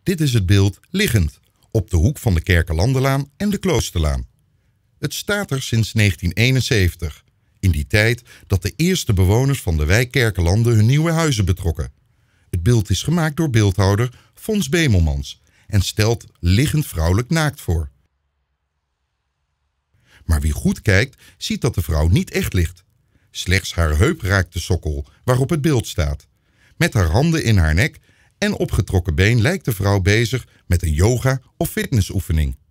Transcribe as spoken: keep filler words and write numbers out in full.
Dit is het beeld liggend, op de hoek van de Kerkenlandenlaan en de Kloosterlaan. Het staat er sinds negentien eenenzeventig, in die tijd dat de eerste bewoners van de wijk Kerkelanden hun nieuwe huizen betrokken. Het beeld is gemaakt door beeldhouder Fons Bemelmans en stelt liggend vrouwelijk naakt voor. Maar wie goed kijkt, ziet dat de vrouw niet echt ligt. Slechts haar heup raakt de sokkel waarop het beeld staat. Met haar handen in haar nek en opgetrokken been lijkt de vrouw bezig met een yoga- of fitnessoefening.